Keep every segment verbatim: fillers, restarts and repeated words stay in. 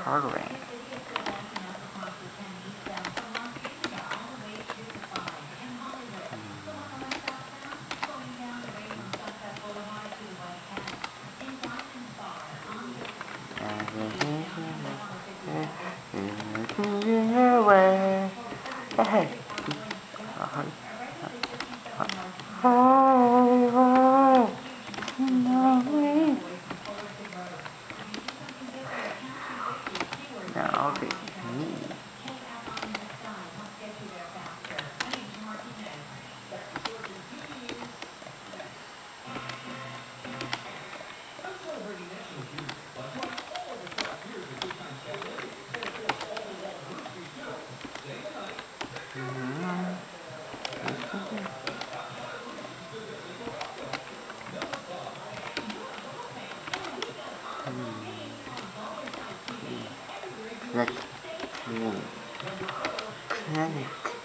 woodgrain. Hey. Now the knee. Let's move. Clinic.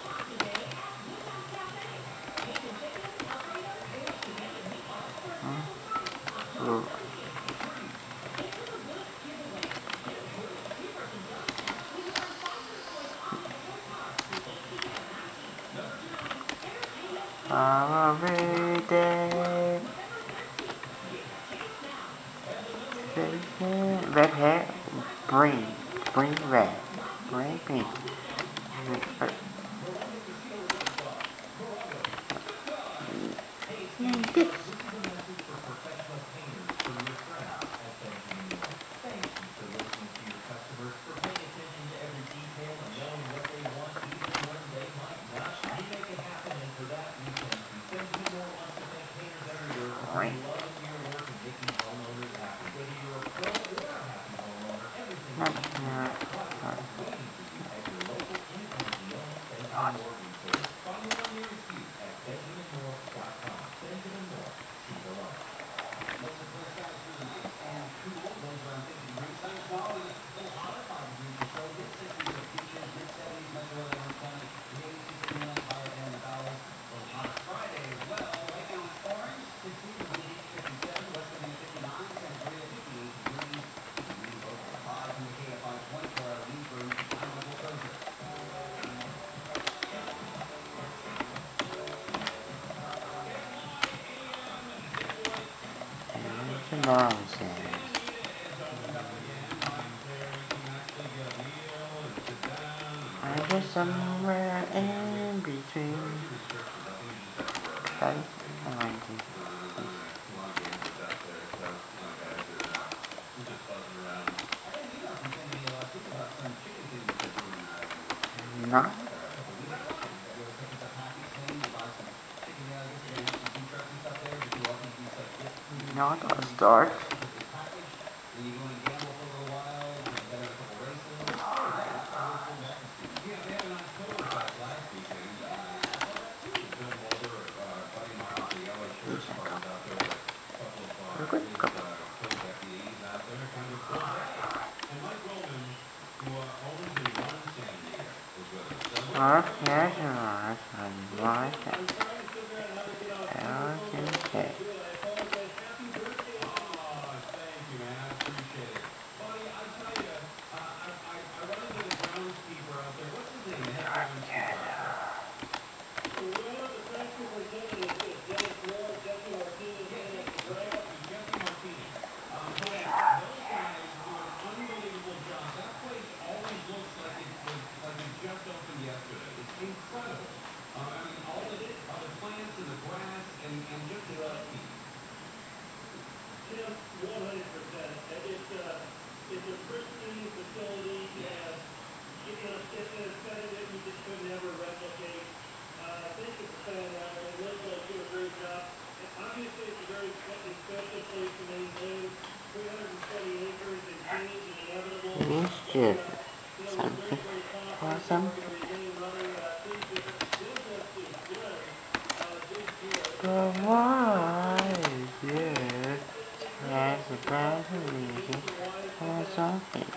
Hmm? Every day. Red hair, brain, brain red, brain pink. Nonsense. I'm just somewhere in between. Okay. Not. Not a start. Our measurements and like L T Z. This is something for something. But why is it as a bad reason for something?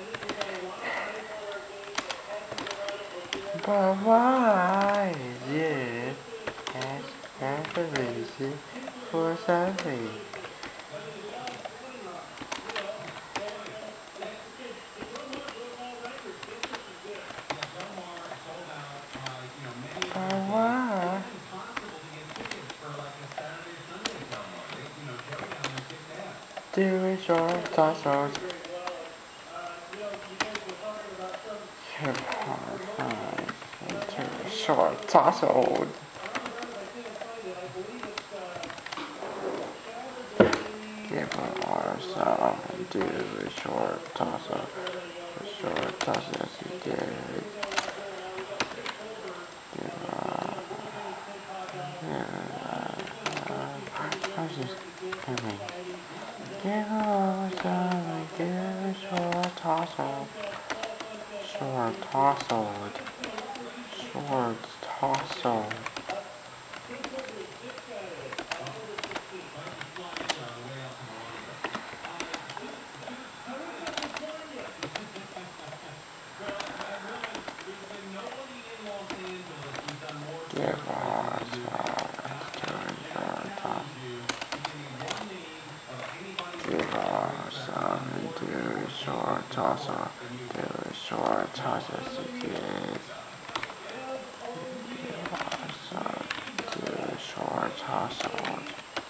But why is it as bad a reason for something? do a short tussles. Give her time into a short tussle. Give her some and do a short tussle. A short tussle as he did. Give her. I just coming. Give her some and do a short tussle. Short tussle. Short tussle. Give us Give us some do a short tussle. Do a short tussle as it is. Give us some do a short tussle.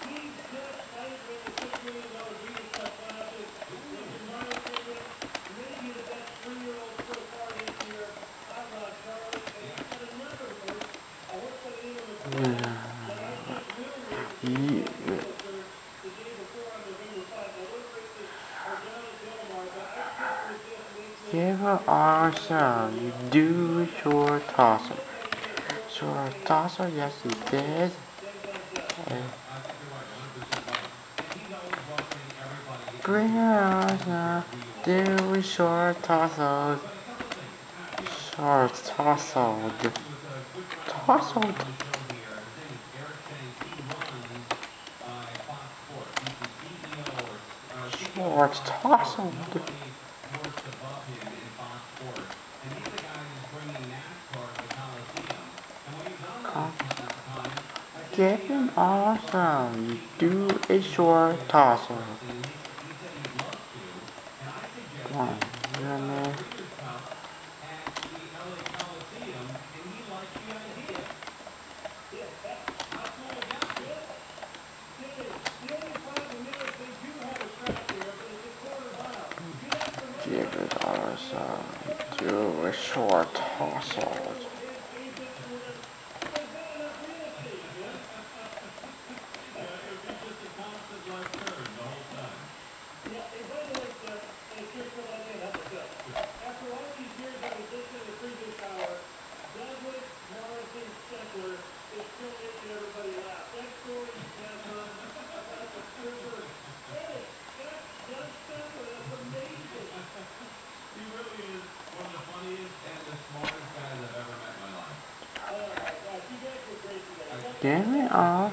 Give also you do a short tussle. Short tussle, yes he did. And bring us now, do a short tussle. Short tussle. Tussled. Short tussled. Give him awesome. You do a short tussle. One minute. Give it awesome. Do a short tussle. Give me off.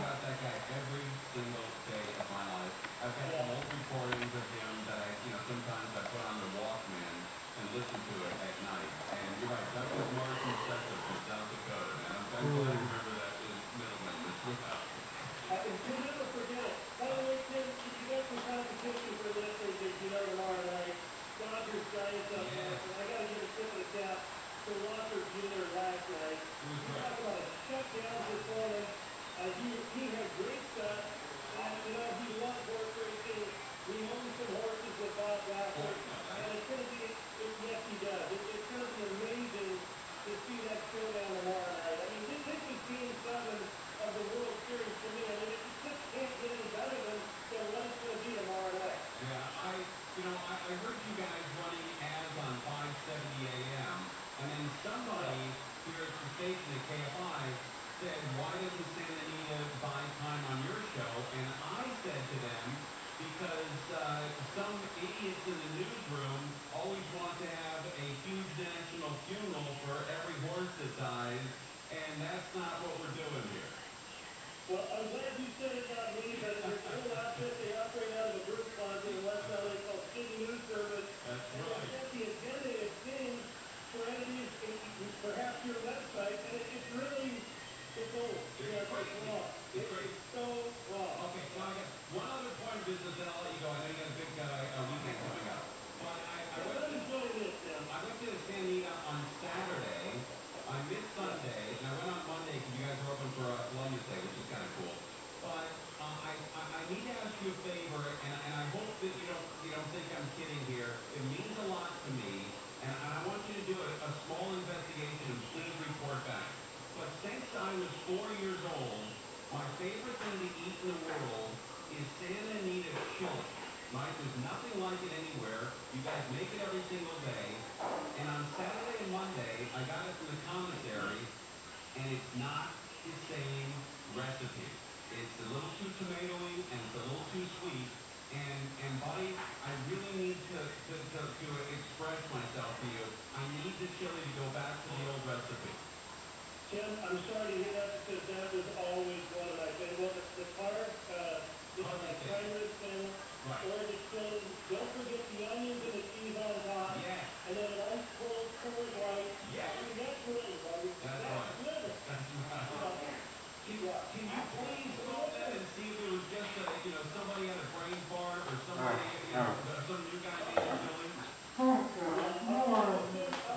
I was four years old, my favorite thing to eat in the world is Santa Anita chili. Right? There's nothing like it anywhere. You guys make it every single day. And on Saturday and Monday, I got it from the commissary, and it's not the same recipe. It's a little too tomatoey, and it's a little too sweet. And, and buddy, I really need to, to, to, to express myself to you. I need the chili to go back to the old recipe. Tim, I'm sorry to hear that because that was always one of my favorites. The, the carb, uh, you know, my primary thing, right. Or the chili. Don't forget the onions and the cheese on top. Yeah. And then an ice cold Coors Light. Yeah. I mean, that's really, buddy. That's, that's right. Good. That's right. You know, Can, can you please call that and see if it was just a, you know, somebody had a brain fart or somebody, you know, some new guy made a chili? Oh, God. No.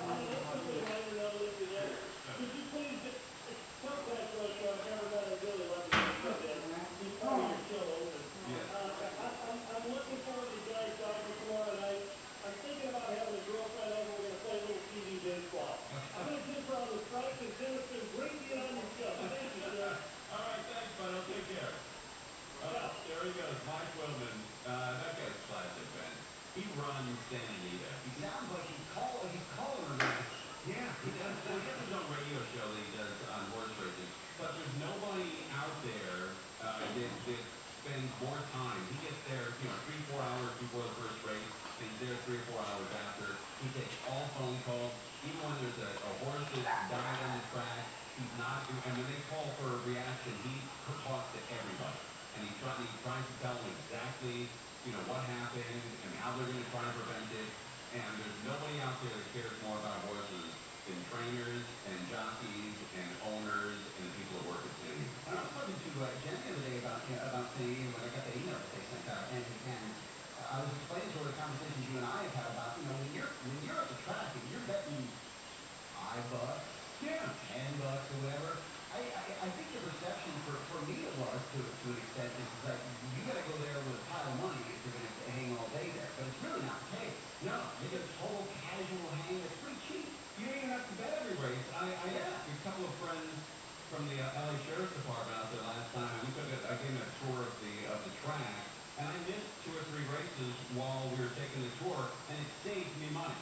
Could you please just contact us? I've never got a really lucky to come in. He's probably your show open. Yeah. Uh, I, I'm, I'm looking forward to you guys talking tomorrow night. I'm thinking about having a girlfriend over. We're going to play a little T V baseball. I'm going to keep her on the strike, and Tim, it's been great being on your show. Thank you, sir. All right, thanks, bud. I'll take care. Oh, there he goes, Mike Willman. Uh, that guy's classic, man. He runs Santa Anita. He sounds like he's call, he's calling her race. Yeah, he does. Well, he has his own radio show that he does on horse racing. But there's nobody out there uh, that, that spends more time. He gets there, you know, three, four hours before the first race. And he's there three or four hours after. He takes all phone calls. Even when there's a, a horse that's died on the track, he's not, and when they call for a reaction, he talks to everybody. And he, try, he tries to tell them exactly, you know, what happened and how they're going to try to prevent it. And there's nobody out there that cares more about horses than trainers and jockeys and owners and the people that work at City. I was talking to uh, Jen the other day about, you know, about City when I got the email that they sent out, and, and uh, I was explaining to her the conversations you and I have had about, you know, when you're when you're at the track and you're betting five bucks, Yeah. ten bucks, or whatever. I, I, I think the perception for, for me it was to, to an extent is that you got to go there with a pile of money if you're going to hang all day there. But it's really not the case. No, You get a total casual hang that's pretty cheap. you don't even have to bet every race. I, I asked a couple of friends from the uh, L A Sheriff's Department out there last time, and we took a, I gave them a tour of the of the track, and I missed two or three races while we were taking the tour, and it saved me money.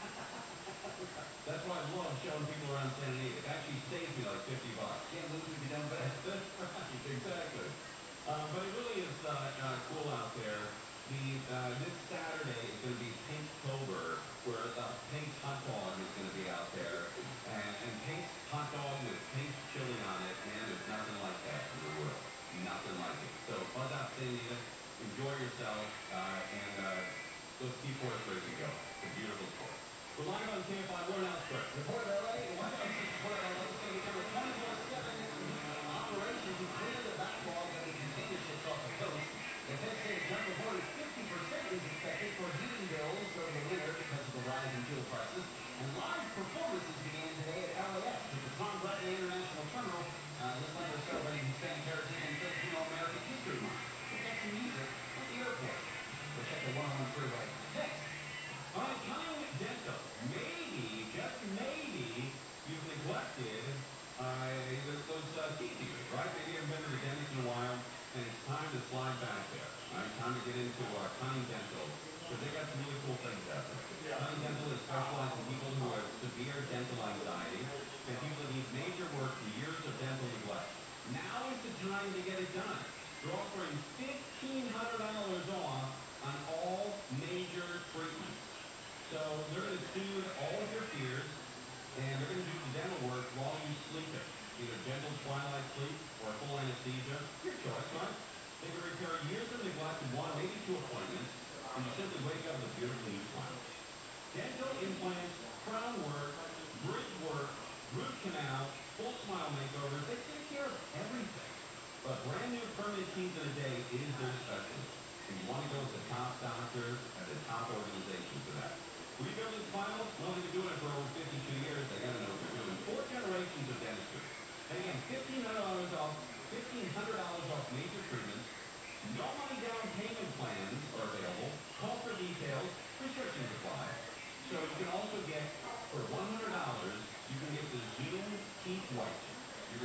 That's why I love showing people around Santa Anita. It actually saves me like fifty bucks. Can't lose if you don't bet. That's right, exactly. Uh, but it really is uh, uh, cool out there. The uh, this Saturday is going to be Pinktober, where uh, Pink's hot dog is going to be out there, and, and Pink's hot dog with pink chili on it, man, there's nothing like that in the world. Nothing like it. So buzz out Santa Anita, enjoy yourself, uh, and uh, let's keep horse racing going. It's a beautiful sport. We're live on K F I. We're now quick. Report L A, one oh six Report L A is going to become a twenty-four seven operation to clear the backlog of the container ships off the coast. The Fed says jump reported fifty percent is expected for heating bills over the winter because of the rise in fuel prices. And live performances began today at L A X at the Tom Bradley International Terminal. Uh, this night we're celebrating Hispanic Heritage and Filipino American History Month. We'll get some music at the airport. We'll check the one oh one freeway. Next. All right, coming with dental. Maybe, just maybe, you've neglected uh, those uh, teeth eaters, right? Maybe you haven't been to the dentist in a while, and it's time to slide back there. All right, time to get into uh, Cunning Dental, because they got some really cool things out there. Cunning Dental is specialized in people who have severe dental anxiety and people that need major work for years of dental neglect. Now is the time to get it done. They're offering fifteen hundred dollars off on all major treatments. So they're going to soothe all of your fears, and they're going to do the dental work while you sleep it. Either gentle twilight sleep or full anesthesia. Your choice, right? They can repair years of neglect in one, maybe two appointments, and you simply wake up with a beautiful new smile. Dental implants,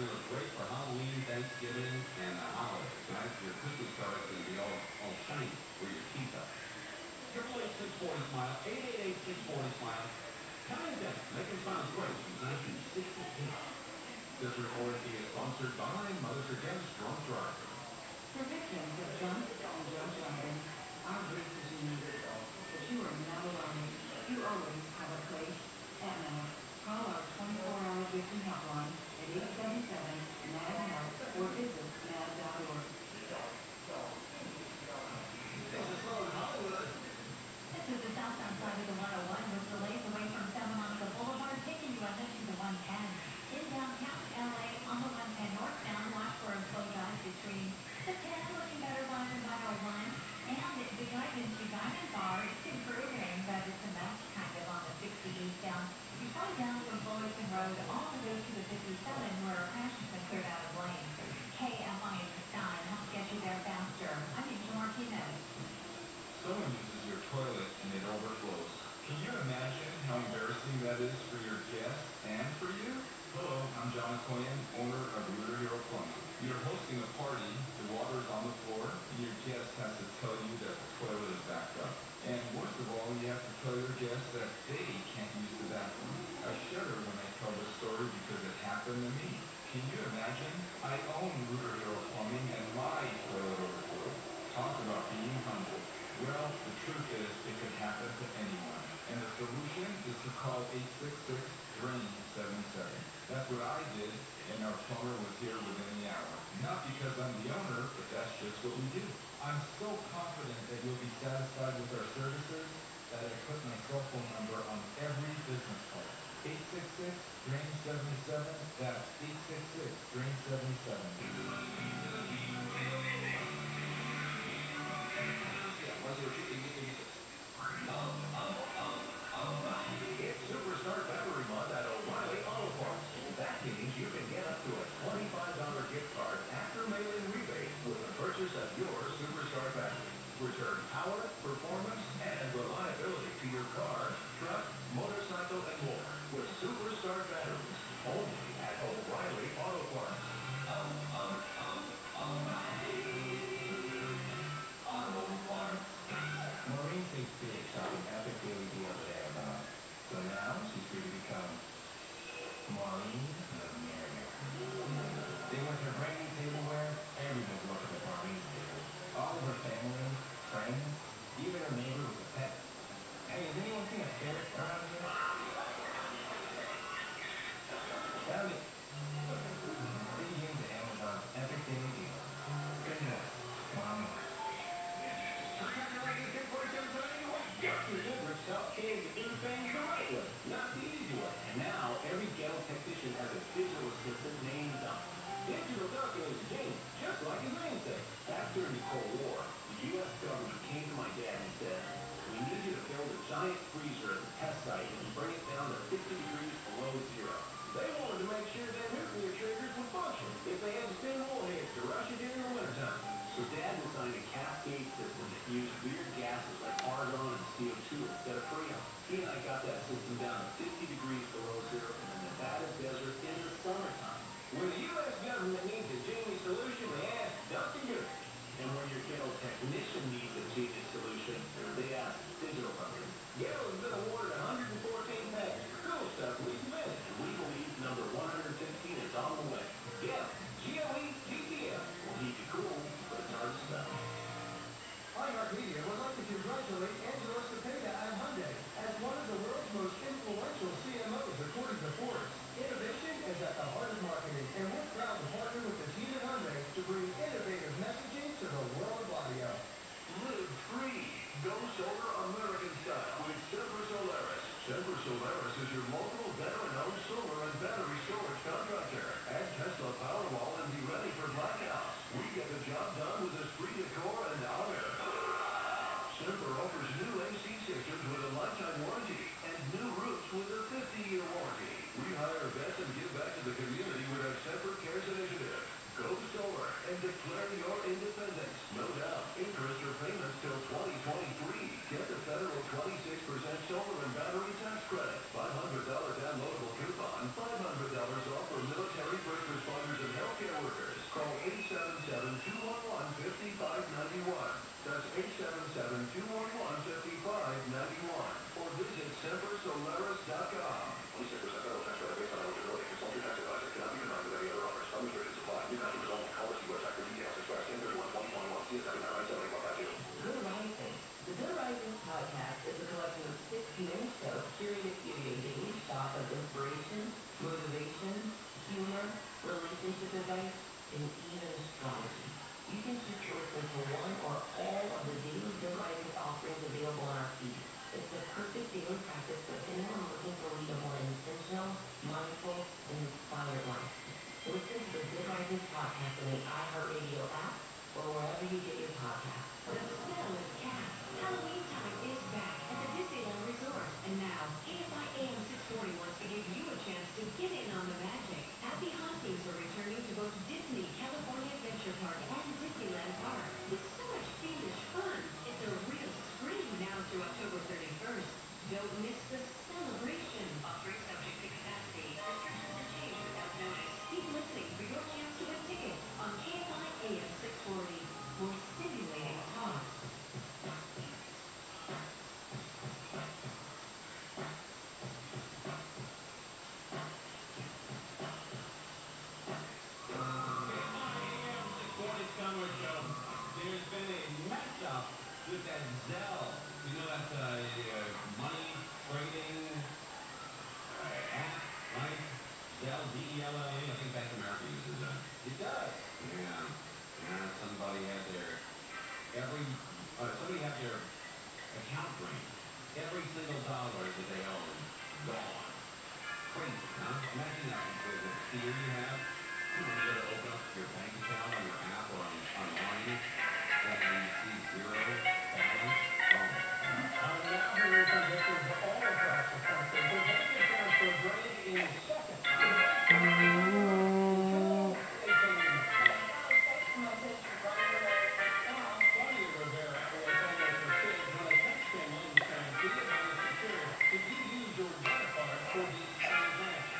You know, it's great for Halloween, Thanksgiving, and the holidays, right? Your Christmas card is going to be all, all shiny where your teeth are. Triple eight six forty smile, eight eight eight six forty smile. Kind of making smiles great since nineteen sixty-eight. This recording is sponsored by Mothers Against Drunk Driving. For victims of drunk and drunk driving, our grief is universal, but you are not alone. You always have a place at Mass. Call our twenty-four hour victim hotline at eight seven seven, nine help or visit mad dot org. This is the southbound side of the one oh one with delays away from Santa Monica Boulevard, taking you ahead to the one ten. In downtown L A on the one ten northbound, watch for a slow dive between the ten, looking better by the one oh one, and the guidance to Diamond Bar, it's improving, but it's a mess kind of on the sixty eastbound. You slide down from Fullerton Road all the way to the fifty-seven, where a crash has been cleared out of lane. K F I in the sky helps get you there faster. I'm Angel Martinez. Someone uses your toilet and it overflows. Can you imagine how embarrassing that is for your guests and for you? Hello, I'm John Coyen, owner of Rooter Hero Plumbing. You're hosting a party, the water is on the floor, and your guest has to tell you that the toilet is backed up. And worst of all, you have to tell your guests that they can't use the bathroom. I shudder when I tell this story because it happened to me. Can you imagine? I own Rooter Hero Plumbing and my toilet overflowed. Talk about being humble. Well, the truth is, it could happen to anyone. And the solution is to call eight six six, drain seven seven. That's what I did, and our plumber was here within the hour. Not because I'm the owner, but that's just what we do. I'm so confident that you'll be satisfied with our services that I put my cell phone number on every business card. eight six six, drain seven seven. That's eight six six, drain seven seven. It's Superstar Battery Month at O'Reilly Auto Parts. That means you can get up to a twenty-five dollar gift card after mailing rebate with the purchase of your Superstar battery. Return power, performance, and reliability to your car, truck, motorcycle, and more with Superstar batteries. Only at O'Reilly Auto Parts. Um, um, um, O'Reilly Auto Parts. Maureen takes big shopping epic daily deal today about. So now she's free to become Maureen the Mariner. They went to brand new tableware. Everyone's looking at Maureen's table. All of her family, friends, even her neighbor with a pet. Hey, has anyone seen a ferret around here? Found it. Dig into Amazon's epic daily deal. Good enough. Maureen. Stop kids to do things the right way, not the easy way. And now, every ghetto technician has a digital assistant named Taupe. Digital calculator James, just like his name says. Back during the Cold War, the U S government came to my dad and said, we need you to build a giant freezer at the test site and bring it down to fifty degrees below zero. They wanted to make sure their nuclear triggers would function if they had to send warheads to Russia during the wintertime. So Dad designed a cascade system that used weird gases like argon and C O two instead of freon. He and I got that system down to fifty degrees below zero in the Nevada desert in the summertime. When the U S government needs a genius solution, they ask Doctor Good. And when your ghetto technician needs a genius solution, they ask Digital Company. Ghetto has been awarded one hundred fourteen patents. Cool stuff, we submitted. And we believe number one hundred fifteen is on the way. Ghetto, G L E T T L, will keep you cool, but it's hard to spell. iHeartMedia would like to congratulate Angela Cepeda and Hyundai as one of the world's most influential C M Os according to Forbes. Innovation is at the heart of marketing, and we're proud to partner with the team at Hyundai to bring innovative messaging to the world of audio. Live free. Go solar American style with Semper Solaris. Semper Solaris is your local veteran-owned solar and battery storage contractor. Add Tesla Powerwall and be ready for blackouts. We get the job done with esprit de corps and honor. Semper offers new A C systems with a lifetime warranty and new roofs with a fifty year warranty. We hire vets and give back to the community with our Semper Cares initiative. Go solar and declare your independence. No doubt, interest or payments till twenty twenty-three. Get the federal twenty-six percent solar and battery tax credit. five hundred dollars downloadable coupon. five hundred dollars off for military first responders eight seven seven, two one one, five five nine one or visit semper solaris dot com. twenty-six percent federal tax credit based on eligibility. Consult your tax advisor. Cannot be combined with any other offers. Some restrictions apply. New customers only. Call or see website for details. Express ten thirty-one twenty twenty-one. C S W nine seven eight one five two. Good Rising. The Good Rising podcast is a collection of six mini shows curated to give you a daily shot of inspiration, motivation, humor, relationship advice, and even astrology. You can choose to listen to one or all of the daily Good Rising offerings available on our feed. It's the perfect daily practice for anyone looking to lead a more intentional, mindful, and inspired life. Listen to the Good Rising podcast on the iHeartRadio app or wherever you get your podcasts. The smell is cast. Halloween time is back at the Disneyland Resort. And now, K F I A M six forty wants to give you a chance to get in on the magic. Happy Hauntings are returning to both Disney California Adventure Park and Disneyland Park. With so much fiendish fun, it's a real scream now through October thirty-first. Don't miss the celebration. Offering subject to capacity. Restrictions are changed without notice. Keep listening for your chance to win tickets on K F I A M six forty. More stimulating talk. There's been a mess up with that Zell. You know that uh, uh, money trading uh, app, right? Zell, Z E L L E. I think Bank of America uses that. It does. Yeah. Yeah. Somebody had their every uh, somebody had their account drained. Every single dollar that they own gone. Crazy, huh? Imagine that with the fear you have. You know, you go to open up your bank account on your app or on, online, and you see zero balance. Oh. I'm now hearing conditions all across the country. We're going to transfer break in seconds. Claudia Rivera was almost her kids when a text came in saying, "Be advised secure if you use your debit card for these transactions."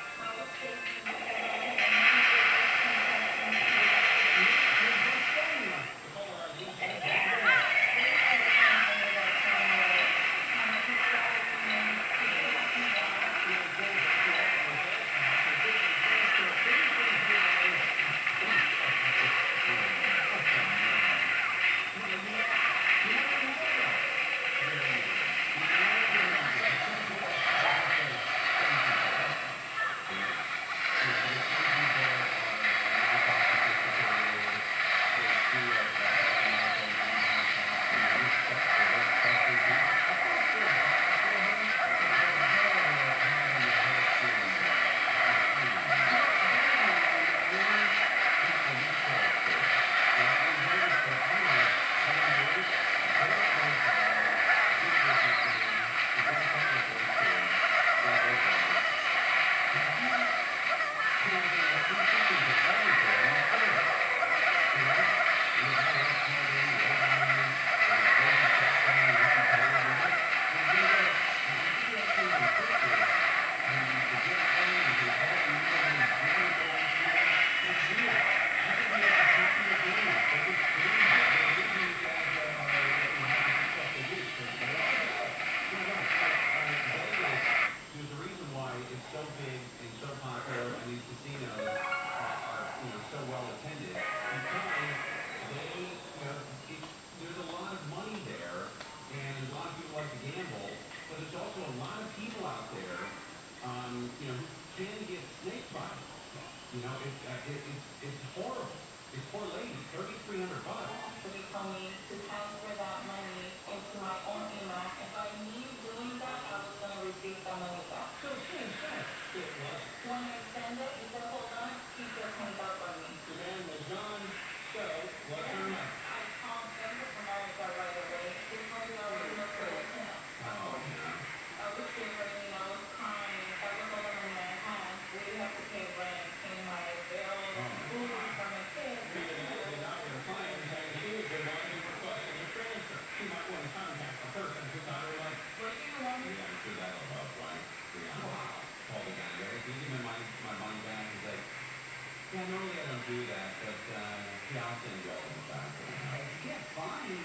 Yeah, normally I don't do that, but uh, yeah, I'll send you all the back. Yeah, fine.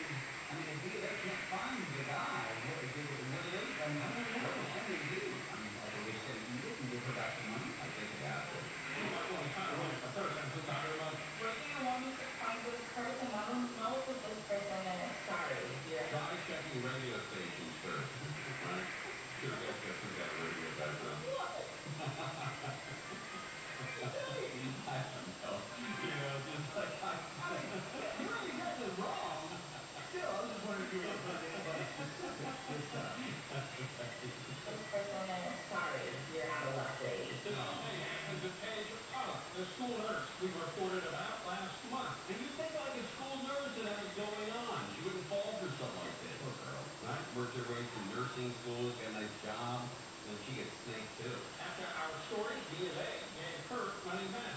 I mean, if they can't find the guy, what is it? What do they? I mean, I don't know. What can they do? I mean, like they said, you didn't give her back the money. I think about it. You might want to kind of like a person who's not very much. Right now, I'm just find this person. I don't know if it's this person, and I'm sorry. Yeah. Try checking radio stations first. Right? Should have guessed that we got a radio background. I don't know. You know, just like I. You really got this wrong. Still, I was just wondering if you were going to anybody specific this time. This person, and I'm sorry. You're out of luck, lady. This only happens at Page of Color, the school nurse we reported about last month. And you think like a school nurse that has it going on. She wouldn't fall for something like this. Poor girl. Right? Worked her way through nursing school, got a nice job, and then she gets snaked too. After our story, B of A gave her money back.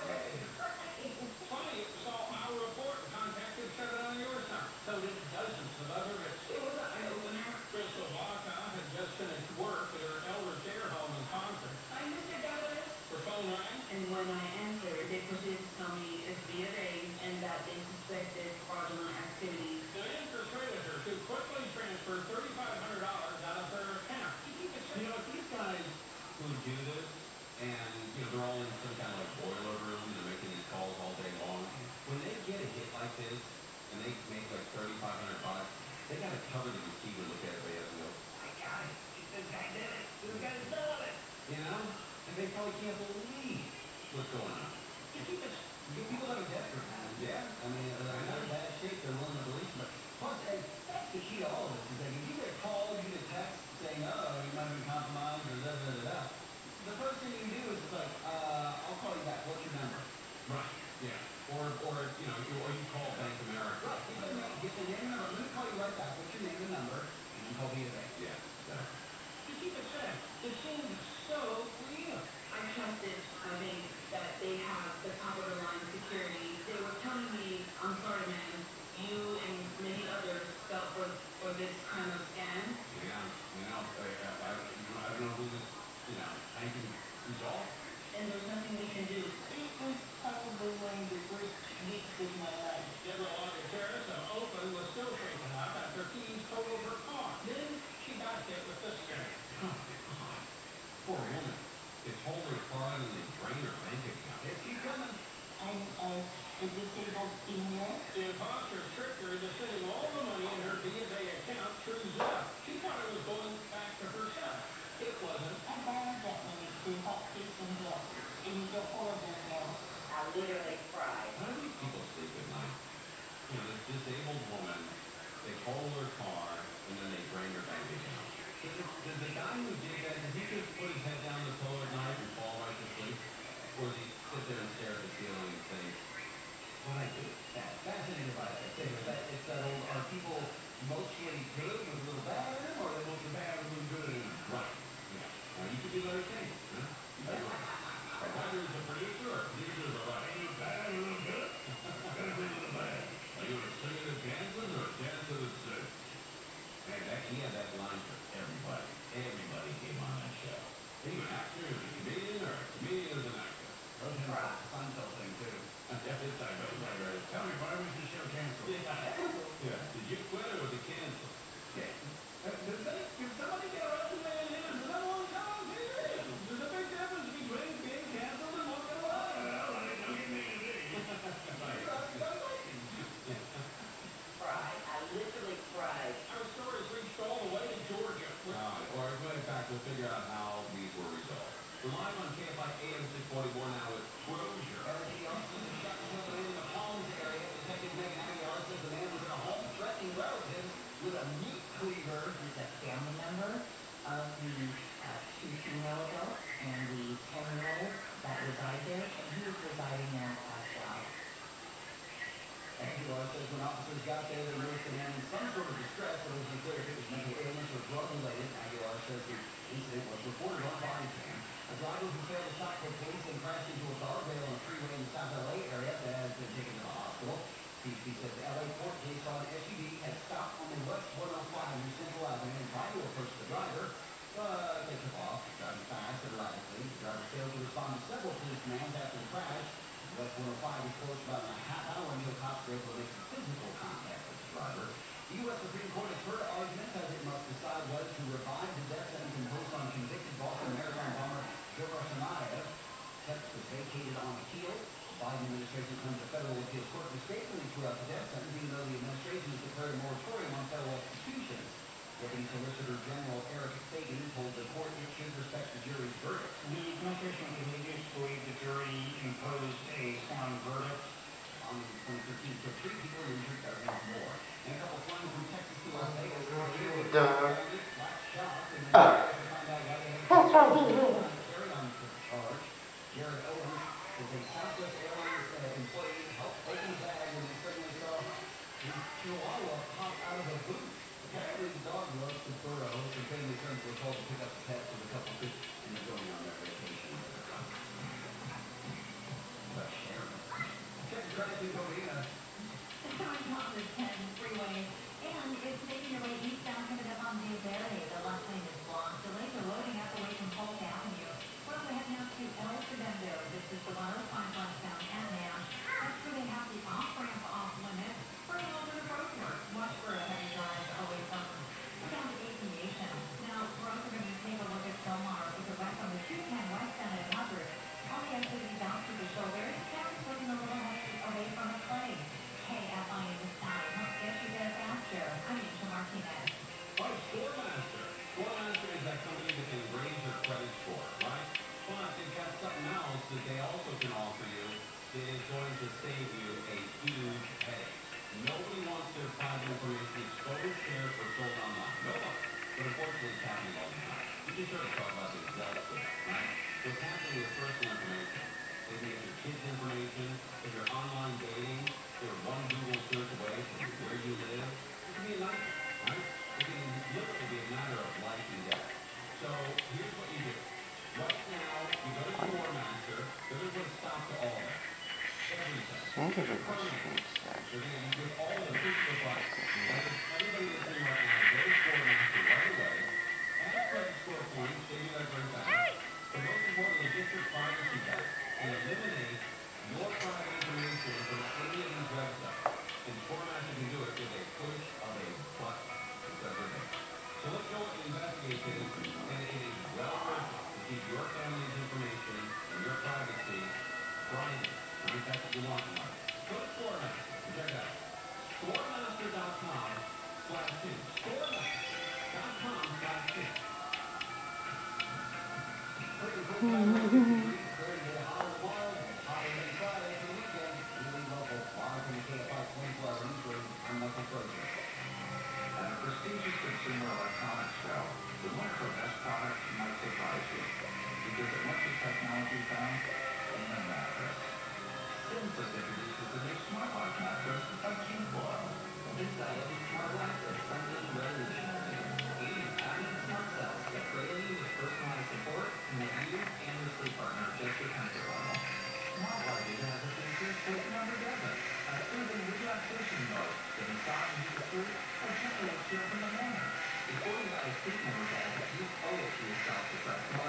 Funny, it saw our report and contacted seven on your side. So did dozens of other schools. Crystal Baca had just finished work at her elder care home in Concord. Hi, Mister Douglas. Her phone rang. And when I answered, they proceeded to tell me it's B of A and that they suspected fraudulent activities. The interest creditor to quickly transfer thirty-five hundred dollars out of her account. You know, if these guys who do this, and, you know, they're all in some kind of like boiler room, and they're making these calls all day long, when they get a hit like this, and they make like thirty-five hundred bucks, they got to cover the receiver, look at everybody else and go, I got it. This guy did it. This guy's selling it. You know? And they probably can't believe what's going on. You keep it. You people that are desperate, man. Yeah. I mean, they're not in bad shape. They're willing to release them. But plus, hey, that's the key to all of this. Is that if you get a call, you get a text saying, oh, you might have been compromised or da da da da. The first thing you can do is just like, uh, I'll call you back. What's your number? Right. Yeah. Or, or you know, you, or you call Bank America. Right. Get the name, get the name and number. Let me call you right back. What's your name and number? And then call me back. Yeah. Exactly. You keep it safe. It seems so real. I trusted, I think, that they have the top of the line security. They were telling me, I'm sorry, man, you and many others fell for, for this kind of scam. Yeah. You know, I, I, I, I don't know who this, you know, I can resolve. And there's nothing we can do. It was probably one of the worst weeks of my life. Deborah Logan Terrace of Oakland was still shaken up after thieves totaled her car. Then she got hit with this scam. Oh, God. Poor woman. They told her car and they drained her bank account. Let's keep coming. I'm a, a disabled senior. The imposter tricked her into sending all the money in her B of A account through Zelle. She thought it was going back to herself. It wasn't. I borrowed that money to help pay some bills. It was a horrible bill. I literally cried. How do these people sleep at night? You know, this disabled woman, they totaled her car and then they drained her bank account. Does the, does the guy who did that, does he just put his head down the pillow at night and fall right to sleep? Or does he sit there and stare at the ceiling and think, what I do? Yeah, fascinated by that. It's, that, it's that old, are people mostly good with a little bad in them, or are they mostly bad with a little good in them? Right. Yeah. Now, you could do better things, huh? You better. Whether it's a producer or producers are like, a little bad, a little good. Gotta be a little bad. Are you a singer that's dancing or a dancer that's sick? Man, that, he had that line for everybody. Everybody came on that show. Are you an actor, is a comedian, or a comedian is an actor? Those are the Seinfeld thing, too. Yeah, this time, right, right. Tell me, why was the show canceled? Yeah. Yeah. Did you quit or was it canceled? Yeah. Uh, Did, they, did somebody get arrested in the news? Is that one time? There's a big difference between being canceled and walking away. Well, I don't get me to me. Cried. I literally cried. Our stories reached all the way to Georgia. Uh, or in fact, we'll figure out how these were resolved. We're live on K F I A M six forty-four now with Closure. L T officers have shot and killed a man in the Palms area. Detective Megan Aguilar says the man was in a home threatening relatives with a meat cleaver. He's a family member of the uh, two female adults and the ten-year-old that reside there, and he was residing there as well. Aguilar says when officers got there, they noticed the man in some sort of distress, but it was unclear if it was mental illness or drug-related. Aguilar says the incident was reported on body cam. A driver who failed to stop for police and crashed into a guardrail on a freeway in the South L A area that has been taken to the hospital. P C says the L A court case saw an S U V had stopped on the West one oh five near Central Avenue and tried to approach the driver, but they took off, driving fast and erratically. The driver failed to respond to several police commands after the crash. West one oh five is closed about a half hour until cops were able to make some physical contact with the driver. The U S Supreme Court has heard arguments as it must decide whether to revive the death sentence imposed on convicted Boston Marathon bomber Denali. Sentence was vacated on appeal. The Biden administration claims the federal appeals court mistakenly threw out the death sentence, even though the administration has declared a moratorium on federal executions. Deputy Solicitor General Eric Fagan told the court it should respect the jury's verdict. The administration continues to believe the jury imposed a sound verdict. On twenty thirteen, so three people were injured, dozens more. And a couple flying from Texas to Las Vegas. Black shot, and then find out why they had That's right. carry on charge. Jared Owens is a Southwest Airlines uh, employee, helped open the bag when he suddenly saw his chihuahua pop out of a boot. Apparently the dog loves to burrow, so family friends were called to pick up the pets with a couple fish, and they're going on their vacation. But Sharon. Check the traffic over here. The showing on the ten freeway, and it's making your way eastbound coming up on the Valley. The left lane is blocked. Delays are loading up away from Polk Avenue. We're also heading out to El Segundo. This is the one oh five westbound at Nash. That's where they have the off-ramp off limit. For a little bit of road work. Watch for a heavy drive away from down to aviation. Now, we're also going to take a look at Selmar with the west on the two ten westbound at Hubbard. On the exit of the bounce to the shoulder, traffic's looking a little heavy away from the clay. K F I Am helps get you there faster. I'm Misha Martinez. Oh, Scoremaster. Scoremaster is that company that can raise your credit score, right? But they've got something else that they also can offer you that is going to save you a huge headache. Nobody wants their private information exposed, shared, or sold online. No one. But unfortunately, it's happening all the time. You just heard us talk about the Zealous with that, right? What's happening with personal information? They can get your kids' information, if you're online dating, they're one Google search away from where you live. It can be a nightmare, right? It can literally be a matter of life and death. So here's what you do. Right now, you go to Scoremaster. They're going to put a stop to all that. Everything. Thank you for They're going this. to give all the physical advice. Everybody listening right now, go to Scoremaster right away. Add credit score points, they do that very fast. But most importantly, get your privacy back and eliminate your private information from any of these websites. And Scoremaster can do it with a push of a button. It's everything. So let's go and investigate this, and it is well worth it to keep your family's information and your privacy private. I think that's what you want in life. Go to Scoremaster and check it out. Scoremaster dot com slash two. Scoremaster dot com slash two. At a prestigious consumer electronics show, the one of the best products might surprise you. Because as much as technology found in a mattress. Since it introduces a new smart life mattress, a King Coil. This diamond smart life is something revolutionary. Eight patented smart cells that cradle you with personalized support and make you and your sleep partner just your comfort level. Smart life even has a feature that number doesn't. A soothing relaxation mode that massages you to sleep or gently wakes you up in the morning. Before you buy a sleep number bed, you owe it to yourself to press